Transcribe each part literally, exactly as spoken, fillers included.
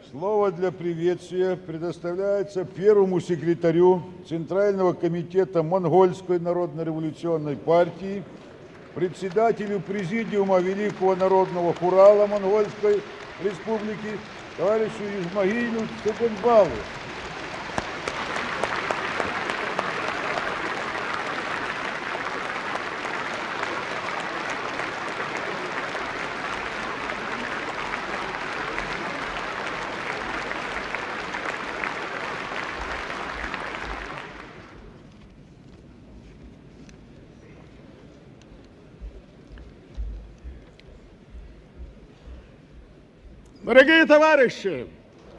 Слово для приветствия предоставляется первому секретарю Центрального комитета Монгольской народно-революционной партии, председателю Президиума Великого народного хурала Монгольской республики, товарищу Исмагилю Цыганбалу. Дорогие товарищи,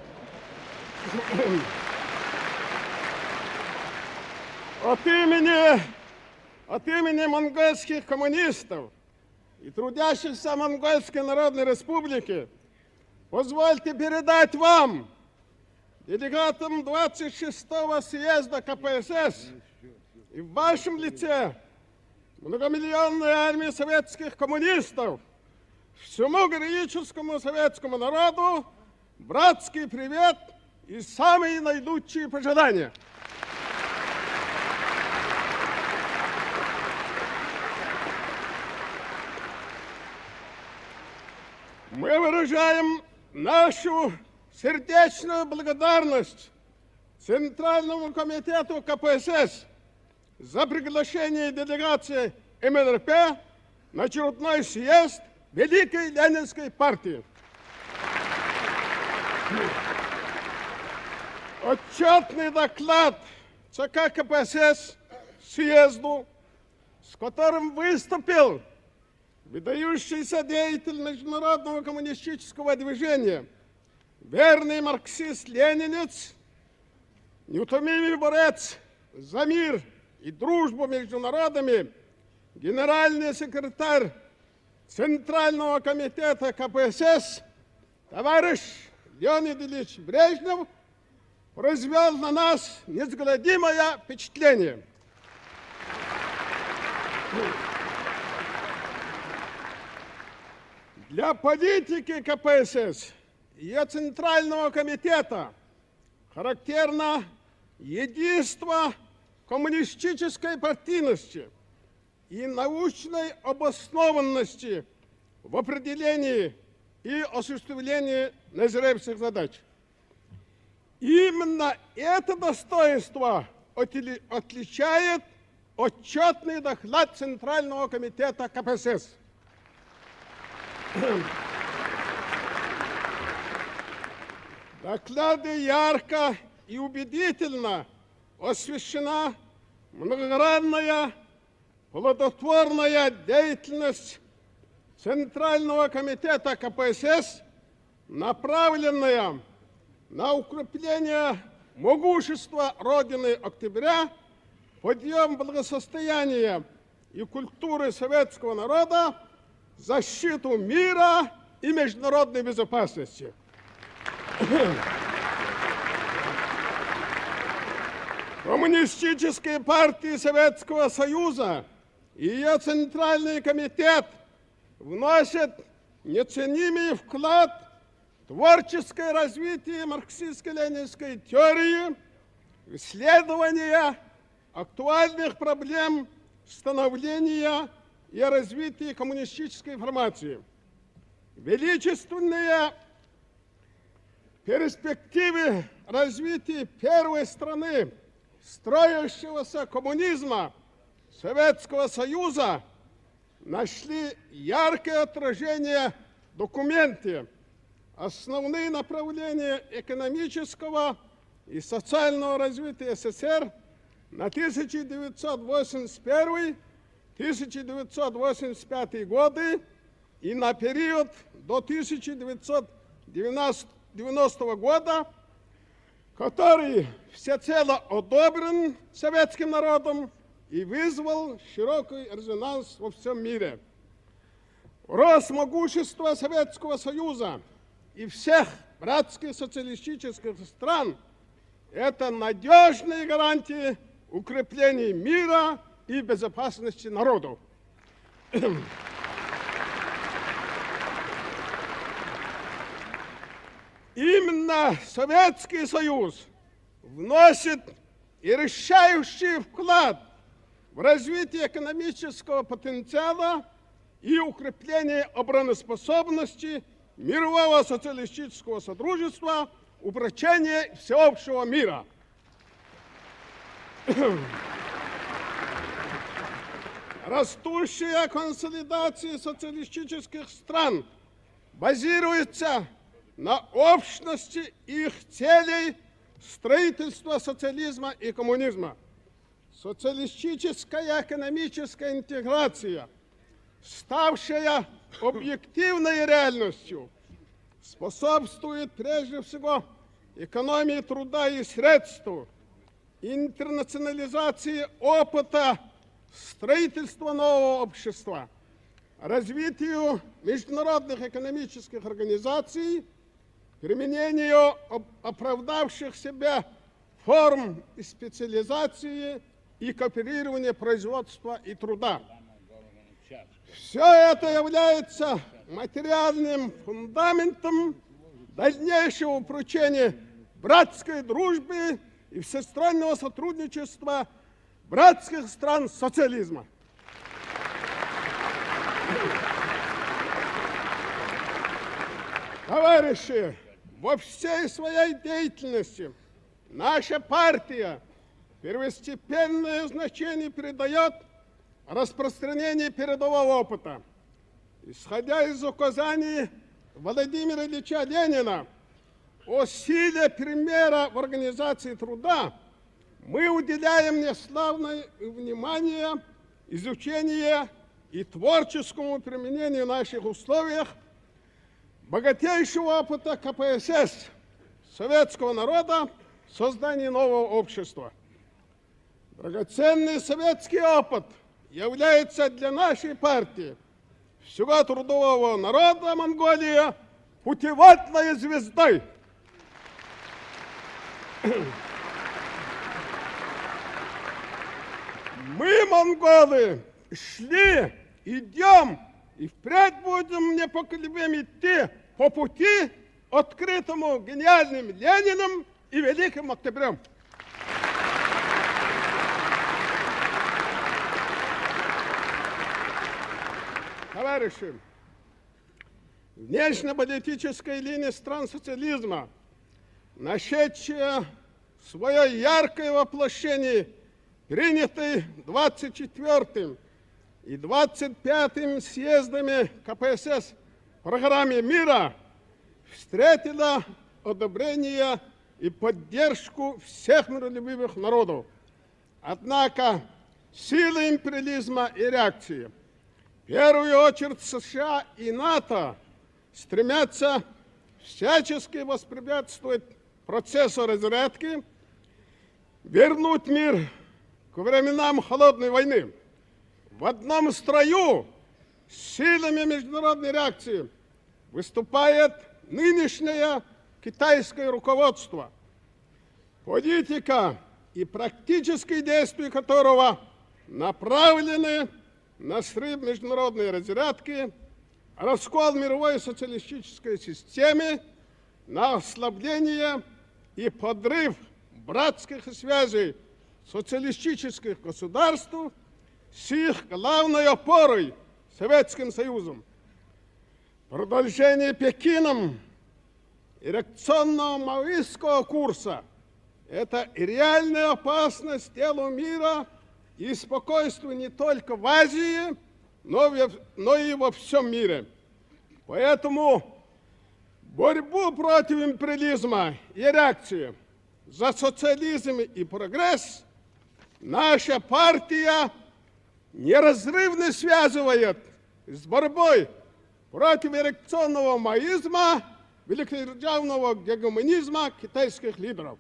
от имени, от имени монгольских коммунистов и трудящихся Монгольской Народной Республики позвольте передать вам, делегатам двадцать шестого съезда ка пэ эс эс, и в вашем лице многомиллионной армии советских коммунистов, всему героическому советскому народу братский привет и самые наилучшие пожелания. Мы выражаем нашу сердечную благодарность Центральному комитету ка пэ эс эс за приглашение делегации эм эн эр пэ на очередной съезд Великой Ленинской партии. Отчетный доклад ЦК ка пэ эс эс съезду, с которым выступил выдающийся деятель международного коммунистического движения, верный марксист-ленинец, неутомимый борец за мир и дружбу между народами, генеральный секретарь Центрального комитета ка пэ эс эс товарищ Леонид Ильич Брежнев произвел на нас неизгладимое впечатление. Для политики ка пэ эс эс и ее Центрального комитета характерно единство коммунистической партийности и научной обоснованности в определении и осуществлении назревших задач. Именно это достоинство отличает отчетный доклад Центрального комитета ка пэ эс эс. Доклады ярко и убедительно освещена многогранная плодотворная деятельность Центрального комитета ка пэ эс эс, направленная на укрепление могущества Родины Октября, подъем благосостояния и культуры советского народа, защиту мира и международной безопасности. Коммунистические партии Советского Союза и ее Центральный комитет вносят неоценимый вклад в творческое развитие марксистско-ленинской теории, исследования актуальных проблем становления и развития коммунистической формации. Величественные перспективы развития первой страны строящегося коммунизма Советского Союза нашли яркое отражение в документе «Основные направления экономического и социального развития эс эс эс эр на тысяча девятьсот восемьдесят первый — тысяча девятьсот восемьдесят пятый годы и на период до тысяча девятьсот девяностого года», который всецело одобрен советским народом и вызвал широкий резонанс во всем мире. Рост могущества Советского Союза и всех братских социалистических стран – это надежные гарантии укрепления мира и безопасности народов. Именно Советский Союз вносит и решающий вклад в развитие экономического потенциала и укрепление обороноспособности мирового социалистического содружества, упрочение всеобщего мира. Растущая консолидация социалистических стран базируется на общности их целей строительства социализма и коммунизма. Социалистическая экономическая интеграция, ставшая объективной реальностью, способствует прежде всего экономии труда и средств, интернационализации опыта строительства нового общества, развитию международных экономических организаций, применению оправдавших себя форм и специализации и кооперирования производства и труда. Все это является материальным фундаментом дальнейшего упрочения братской дружбы и всестороннего сотрудничества братских стран социализма. Товарищи, во всей своей деятельности наша партия первостепенное значение придает распространению передового опыта. Исходя из указаний Владимира Ильича Ленина о силе примера в организации труда, мы уделяем неславное внимание изучению и творческому применению в наших условиях богатейшего опыта ка пэ эс эс, советского народа, в создании нового общества. Драгоценный советский опыт является для нашей партии, всего трудового народа Монголии, путеводной звездой. Мы, монголы, шли, идем и впредь будем непоколебимо идти по пути, открытому гениальным Лениным и Великим Октябрем. Товарищи, внешнеполитическая линия стран социализма, нашедшая свое яркое воплощение, принятой двадцать четвёртым и двадцать пятым съездами ка пэ эс эс в программе мира, встретила одобрение и поддержку всех миролюбивых народов. Однако силы империализма и реакции, в первую очередь США и НАТО, стремятся всячески воспрепятствовать процессу разрядки, вернуть мир к временам холодной войны. В одном строю с силами международной реакции выступает нынешнее китайское руководство, политика и практические действия которого направлены на срыв международной разрядки, раскол мировой социалистической системы, на ослабление и подрыв братских связей социалистических государств с их главной опорой Советским Союзом. Продолжение Пекином реакционного маоистского курса – это реальная опасность делу мира и спокойствию не только в Азии, но, но и во всем мире. Поэтому борьбу против империализма и реакции за социализм и прогресс наша партия неразрывно связывает с борьбой против реакционного маоизма, великодержавного гегемонизма китайских лидеров.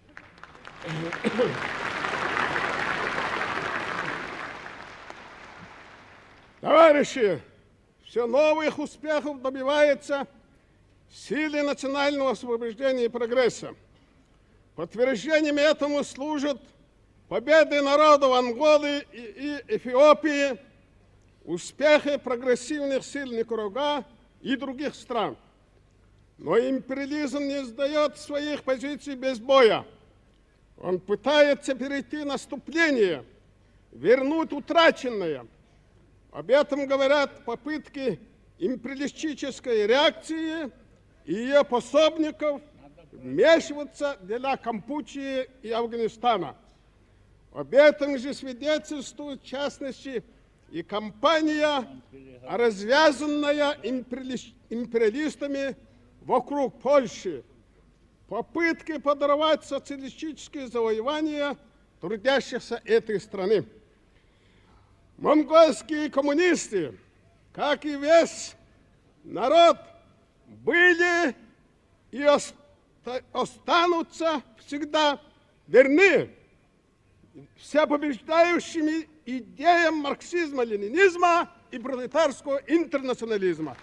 Товарищи, все новых успехов добивается силы национального освобождения и прогресса. Подтверждением этому служат победы народов Анголы и Эфиопии, успехи прогрессивных сил Никарагуа и других стран. Но империализм не сдает своих позиций без боя. Он пытается перейти наступление, вернуть утраченное. Об этом говорят попытки империалистической реакции и ее пособников вмешиваться для Кампучии и Афганистана. Об этом же свидетельствует, в частности, и кампания, развязанная империалистами вокруг Польши, попытки подорвать социалистические завоевания трудящихся этой страны. Монгольские коммунисты, как и весь народ, были и останутся всегда верны всепобеждающими идеям марксизма-ленинизма и пролетарского интернационализма.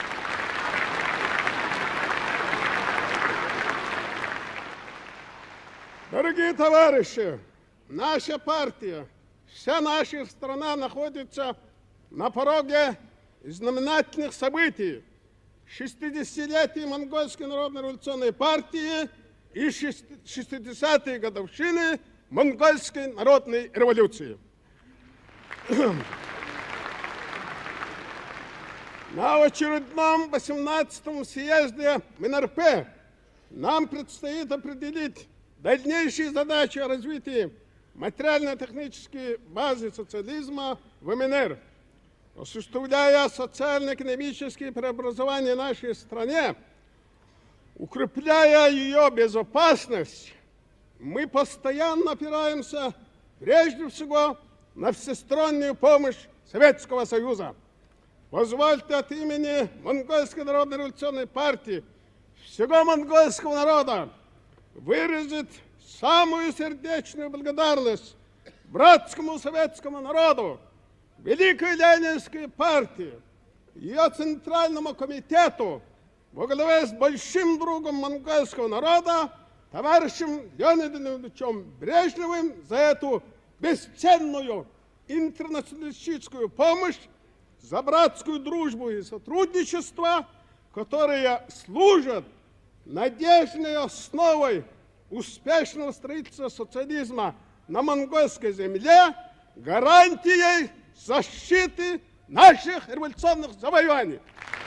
Дорогие товарищи, наша партия, вся наша страна находится на пороге знаменательных событий. шестидесятилетия Монгольской народно-революционной партии и шестидесятой годовщины Монгольской народной революции. На очередном восемнадцатом съезде МНРП нам предстоит определить дальнейшие задачи о развитии материально-технической базы социализма в МНР. Осуществляя социально-экономические преобразования в нашей стране, укрепляя ее безопасность, мы постоянно опираемся прежде всего на всестороннюю помощь Советского Союза. Позвольте от имени Монгольской народно-революционной партии всего монгольского народа выразить самую сердечную благодарность братскому советскому народу, Великой Ленинской партии, ее Центральному комитету во главе с большим другом монгольского народа, товарищем Леонидом Ильичем Брежневым, за эту бесценную интернационалистическую помощь, за братскую дружбу и сотрудничество, которые служат надежной основой успешного строительства социализма на монгольской земле, гарантией защиты наших революционных завоеваний.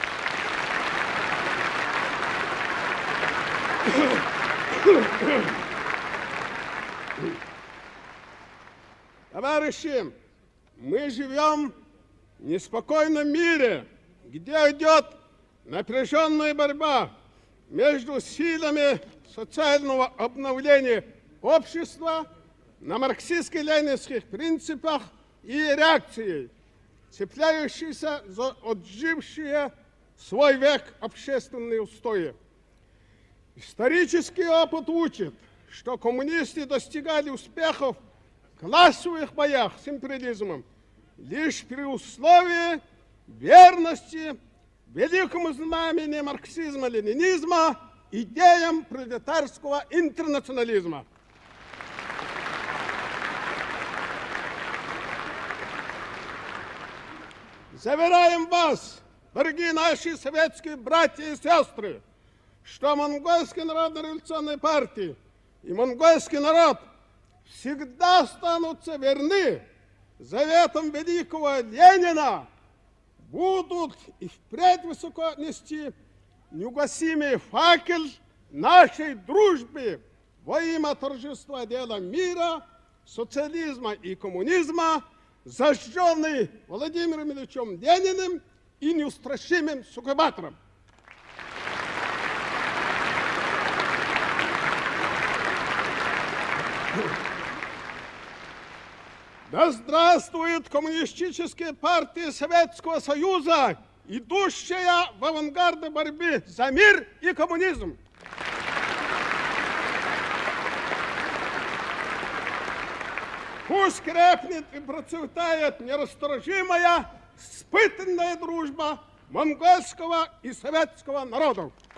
Товарищи, мы живем в неспокойном мире, где идет напряженная борьба между силами социального обновления общества на марксистско-ленинских принципах и реакцией, цепляющейся за отжившие свой век общественные устои. Исторический опыт учит, что коммунисты достигали успехов в классовых боях с империализмом лишь при условии верности великому знамени марксизма-ленинизма идеям пролетарского интернационализма. Заверяем вас, дорогие наши советские братья и сестры, что Монгольской народно-революционной партии и монгольский народ всегда останутся верны заветам великого Ленина, будут и впредь высоко нести неугасимый факел нашей дружбы во имя торжества дела мира, социализма и коммунизма, зажженный Владимиром Ильичем Лениным и неустрашимым суккубатором. Да здравствует коммунистическая партия Советского Союза, идущая в авангарде борьбы за мир и коммунизм! Пусть крепнет и процветает нерасторжимая, испытанная дружба монгольского и советского народов!